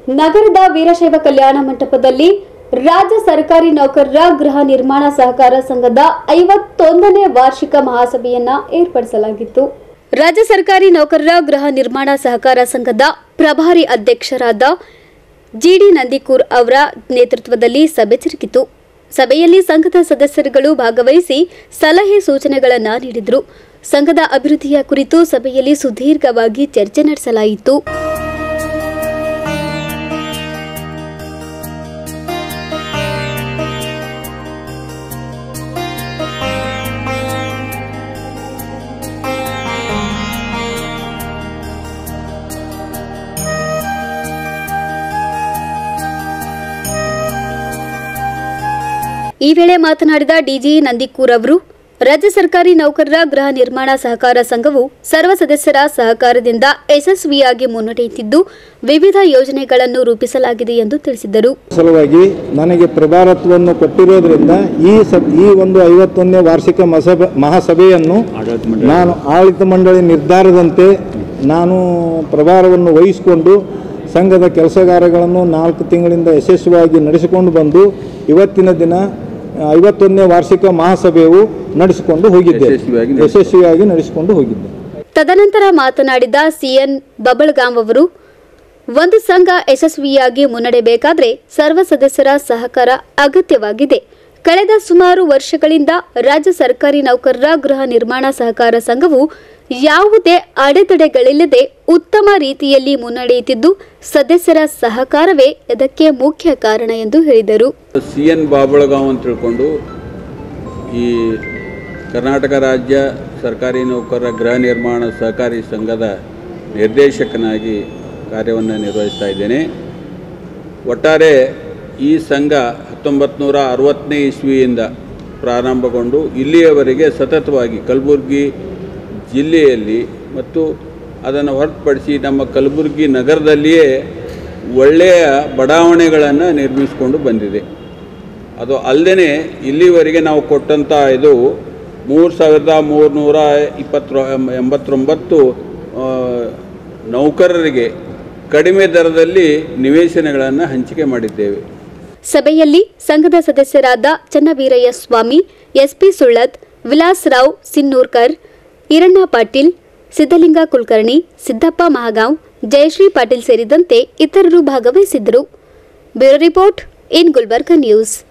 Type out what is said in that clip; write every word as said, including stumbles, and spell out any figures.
ನಗರದ ವೀರಶೈವ ಕಲ್ಯಾಣ ಮಂಟಪದಲ್ಲಿ ರಾಜ್ಯ ಸರ್ಕಾರಿ ನೌಕರರ ಗೃಹ ನಿರ್ಮಾಣ ಸಹಕಾರ ಸಂಘದ ಐವತ್ತೊಂದನೇ ವಾರ್ಷಿಕ ಮಹಾಸಭೆಯನ್ನ ಏರ್ಪಡಿಸಲಾಗಿತ್ತು. ರಾಜ್ಯ ಸರ್ಕಾರಿ ನೌಕರರ ಗೃಹ ನಿರ್ಮಾಣ ಸಹಕಾರ ಸಂಘದ ಪ್ರಭಾರಿ ಅಧ್ಯಕ್ಷರಾದ ಜಿಡಿ ನಂದಿಕೂರ್ ಅವರ ನೇತೃತ್ವದಲ್ಲಿ ಸಭೆ ಜರುಗಿತು. ಸಭೆಯಲ್ಲಿ ಸಂಘದ ಸದಸ್ಯರುಗಳು ಭಾಗವಹಿಸಿ ಸಲಹೆ ಸೂಚನೆಗಳನ್ನು ನೀಡಿದರು. ಸಂಘದ ಅಭಿವೃದ್ಧಿಯ ಕುರಿತು ಸಭೆಯಲ್ಲಿ ಸುದೀರ್ಘವಾಗಿ ಚರ್ಚೆ ನಡೆಸಲಾಯಿತು. ಈ ವೇಳೆ ಮಾತನಾಡಿದ ಡಿಜಿ ನಂದಿಕೂರ್ ಅವರು, ರಾಜ್ಯ ಸರ್ಕಾರಿ ನೌಕರರ ಗೃಹ ನಿರ್ಮಾಣ ಸಹಕಾರ ಸಂಘವು ಸರ್ವ ಸದಸ್ಯರ ಸಹಕಾರದಿಂದ ಯಶಸ್ವಿಯಾಗಿ ಮುನ್ನಡೆಯುತ್ತಿದ್ದು ವಿವಿಧ ಯೋಜನೆಗಳನ್ನು ರೂಪಿಸಲಾಗಿದೆ ಎಂದು ತಿಳಿಸಿದರು. ಸಲುವಾಗಿ ನನಗೆ ಪ್ರಭಾರತ್ವವನ್ನು ಕೊಟ್ಟಿರೋದ್ರಿಂದ ಈ ಈ ಒಂದು ಐವತ್ತೊಂದನೇ ವಾರ್ಷಿಕ ಮಹಾಸಭೆಯನ್ನು ನಾನು ಆಡಳಿತ ಮಂಡಳಿ ನಿರ್ಧಾರದಂತೆ ನಾನು ಪ್ರಭಾರವನ್ನು ವಹಿಸಿಕೊಂಡು ಸಂಘದ ಕೆಲಸಗಾರಗಳನ್ನು ನಾಲ್ಕು ತಿಂಗಳಿಂದ ಯಶಸ್ವಿಯಾಗಿ ನಡೆಸಿಕೊಂಡು ಬಂದು ಇವತ್ತಿನ ದಿನ ಐವತ್ತೊಂದನೇ ವಾರ್ಷಿಕ ಮಹಾಸಭೆಯು ನಡೆಸಿಕೊಂಡು ಹೋಗಿದ್ದೆ ಯಶಸ್ವಿಯಾಗಿ ನಡೆಸಿಕೊಂಡು ಹೋಗಿದ್ದೆ. ತದನಂತರ ಮಾತನಾಡಿದ ಸಿಎನ್ ಬಬಲ್ಗಾಂ ಅವರು, ಒಂದು ಸಂಘ ಯಶಸ್ವಿಯಾಗಿ ಮುನ್ನಡೆಯಬೇಕಾದರೆ ಸರ್ವ ಸದಸ್ಯರ ಸಹಕಾರ ಅಗತ್ಯವಾಗಿದೆ. ಕಳೆದ ಸುಮಾರು ವರ್ಷಗಳಿಂದ ರಾಜ್ಯ ಸರ್ಕಾರಿ ನೌಕರರ ಗೃಹ ನಿರ್ಮಾಣ ಸಹಕಾರ ಸಂಘವು ಯಾವುದೇ ಅಡೆತಡೆಗಳಿಲ್ಲದೆ ಉತ್ತಮ ರೀತಿಯಲ್ಲಿ ಮುನ್ನಡೆಯುತ್ತಿದ್ದು ಸದಸ್ಯರ ಸಹಕಾರವೇ ಇದಕ್ಕೆ ಮುಖ್ಯ ಕಾರಣ ಎಂದು ಹೇಳಿದರು. ಸಿಎನ್ ಬಾಬಳಗಾಂವ್ ಅಂತ ತಿಳ್ಕೊಂಡು ಈ ಕರ್ನಾಟಕ ರಾಜ್ಯ ಸರ್ಕಾರಿ ನೌಕರರ ಗೃಹ ನಿರ್ಮಾಣ ಸಹಕಾರಿ ಸಂಘದ ನಿರ್ದೇಶಕನಾಗಿ ಕಾರ್ಯವನ್ನು ನಿರ್ವಹಿಸ್ತಾ ಇದ್ದೇನೆ. ಒಟ್ಟಾರೆ ಈ ಸಂಘ ಹತ್ತೊಂಬತ್ತು ನೂರ ಅರವತ್ತನೇ ಇಸ್ವಿಯಿಂದ ಪ್ರಾರಂಭಗೊಂಡು ಇಲ್ಲಿಯವರೆಗೆ ಸತತವಾಗಿ ಕಲಬುರಗಿ ಜಿಲ್ಲೆಯಲ್ಲಿ ಮತ್ತು ಅದನ್ನು ಹೊರತುಪಡಿಸಿ ನಮ್ಮ ಕಲಬುರಗಿ ನಗರದಲ್ಲಿಯೇ ಒಳ್ಳೆಯ ಬಡಾವಣೆಗಳನ್ನು ನಿರ್ಮಿಸಿಕೊಂಡು ಬಂದಿದೆ. ಅದು ಅಲ್ಲದೆ ಇಲ್ಲಿವರೆಗೆ ನಾವು ಕೊಟ್ಟಂಥ ಇದು ಮೂರು ಸಾವಿರದ ಮೂರುನೂರ ಇಪ್ಪತ್ತು ಎಂಬತ್ತೊಂಬತ್ತು ನೌಕರರಿಗೆ ಕಡಿಮೆ ದರದಲ್ಲಿ ನಿವೇಶನಗಳನ್ನು ಹಂಚಿಕೆ ಮಾಡಿದ್ದೇವೆ. ಸಭೆಯಲ್ಲಿ ಸಂಘದ ಸದಸ್ಯರಾದ ಚನ್ನವೀರಯ್ಯ ಸ್ವಾಮಿ, ಎಸ್ಪಿ ಸುಳ್ಳದ್, ವಿಲಾಸ್ ರಾವ್ ಸಿನ್ನೂರ್ಕರ್, ಈರಣ್ಣ ಪಾಟೀಲ್, ಸಿದ್ದಲಿಂಗ ಕುಲಕರ್ಣಿ, ಸಿದ್ದಪ್ಪ ಮಹಾಗಾಂವ್, ಜಯಶ್ರೀ ಪಾಟೀಲ್ ಸೇರಿದಂತೆ ಇತರರು ಭಾಗವಹಿಸಿದ್ದರು. Bureau report in Gulbarga news.